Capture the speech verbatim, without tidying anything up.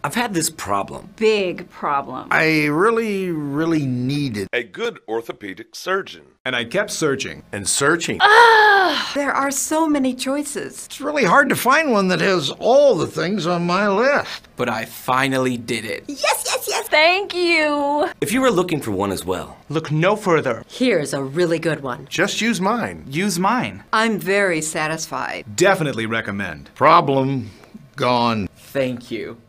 I've had this problem. Big problem. I really, really needed a good orthopedic surgeon. And I kept searching. And searching. Ah, there are so many choices. It's really hard to find one that has all the things on my list. But I finally did it. Yes, yes, yes. Thank you. If you were looking for one as well, look no further. Here's a really good one. Just use mine. Use mine. I'm very satisfied. Definitely recommend. Problem gone. thank you.